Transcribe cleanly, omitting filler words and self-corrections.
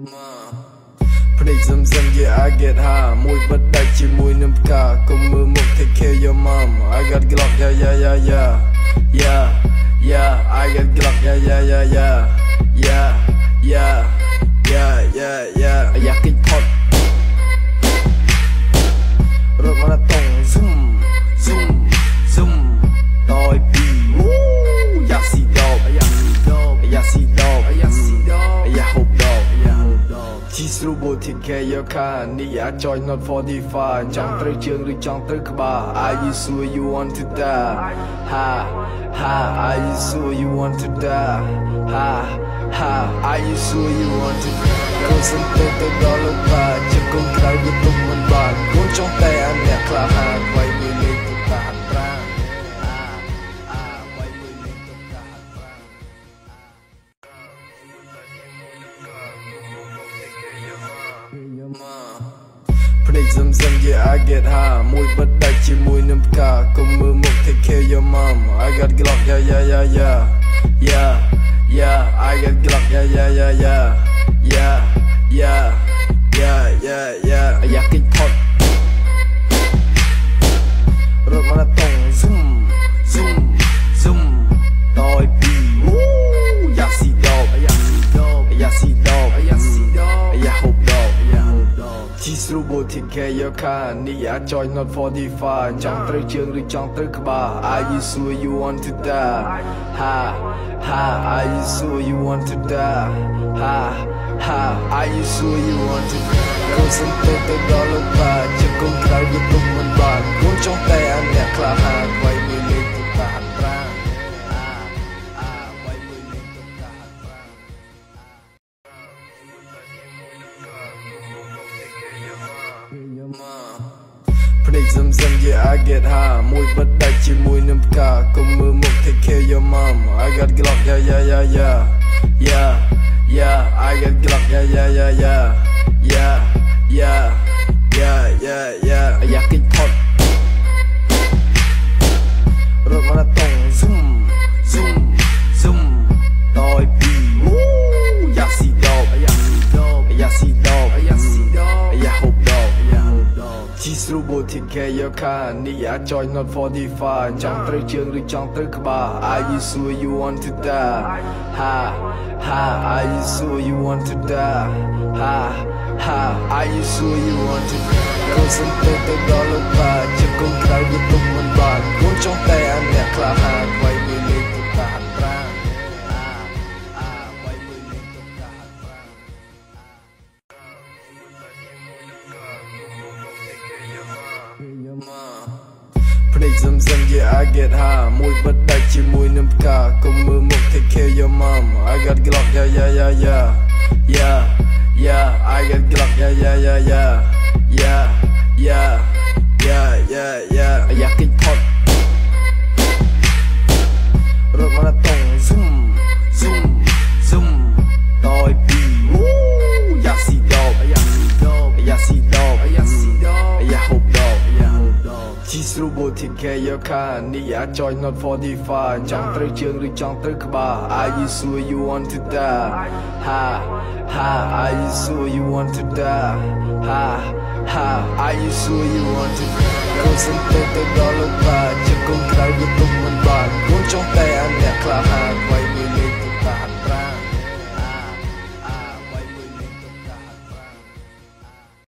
Play some yeah, I get high. Muy bất đại chỉ mùi nấm cả. Cùng mưa một take care your mom. I got Glock, yeah, yeah, yeah, yeah. Yeah, yeah, I got Glock, yeah, yeah, yeah, yeah. Yeah, yeah, yeah, yeah, yeah. I got pot. Rồi mà tông zoom, zoom, zoom. Tôi bị yeah, see dope, yeah, see dope, yeah, see dope, yeah, see dope, yeah, hope dope, yeah, hope dope. Cheese robot take care your car. Need a joy not 45. Jump through chương rồi jump through bar. Are you sure you want to die? Ha, ha. Are you sure you want to die? Ha, ha. Are you sure you want to die? Cô xin tên tôi đó là bà. Chứ con cái với tôi mình bạn. Cuốn trong tay anh nhạc là hà. Quay người lên tôi ta hạt ra. Quay người lên tôi ta hạt ra. Play some yeah, I get high. Muy bất đại chỉ mùi nấm cả. Cùng mưa một take care your mom. I got Glock, yeah, yeah, yeah, yeah. Yeah, yeah, I got Glock, yeah, yeah, yeah, yeah. Yeah, yeah, yeah, yeah, yeah. I got pot. Rồi mà tông zoom, zoom, zoom. Tôi bị yeah, see dope, yeah, see dope, yeah, see dope, yeah, see dope, yeah, hope dope, yeah, hope dope. Cheese robot take care your car. Need a joy not 45. Jump through chương rồi jump through bar. Are you sure you want to die? Ha, ha. Are you sure you want to die? Ha, ha. Are you sure you want to die? Cô xin tên tôi đó là bà. Chứ con cái với tôi mình bạn. Cuốn trong tay anh nhạc là hà. Quay người lên tôi ta hạt ra. Quay người lên tôi ta hạt ra. Play some yeah, I get high. Muy bất đại chỉ mùi nấm cả. Cùng mưa một take care your mom. I got Glock, yeah, yeah, yeah, yeah. Yeah, yeah, I got Glock, yeah, yeah, yeah, yeah. Yeah, yeah, yeah, yeah, yeah. I got pot. Rồi mà tông zoom, zoom, zoom. Tôi bị yeah, see dope, yeah, see dope, yeah, see dope, yeah, see dope, yeah, hope dope, yeah, hope dope. Cheese robot take care your car. Need a joy not 45. Jump through chương rồi jump through bar. Are you sure you want to die? Ha, ha. Are you sure you want to die? Ha, ha. Are you sure you want to die? Cô xin tên tôi đó là bà. Chứ con cái với tôi mình bạn. Cuốn trong tay anh nhạc là hà. Quay người lên tôi ta hạt ra. Quay người lên tôi ta hạt ra. Play some yeah, I get high. Muy bất đại chỉ mùi nấm cả. Cùng mưa một take care your mom. I got Glock, yeah, yeah, yeah, yeah. Yeah, yeah, I got Glock, yeah, yeah, yeah, yeah. Yeah, yeah, yeah, yeah, yeah. I got pot. Rồi mà tông zoom, zoom, zoom. Tôi bị yeah, see dope, yeah, see dope, yeah, see dope, yeah, see dope, yeah, hope dope, yeah, hope dope. Cheese robot take care your car. Need a joy not 45. Jump through chương rồi jump through bar. Are you sure you want to die? Ha, ha. Are you sure you want to die? Ha, ha. Are you sure you want to die? Cô xin tên tôi đó là bà. Chứ con cái với tôi mình bạn. Cuốn trong tay anh nhạc là hà. Quay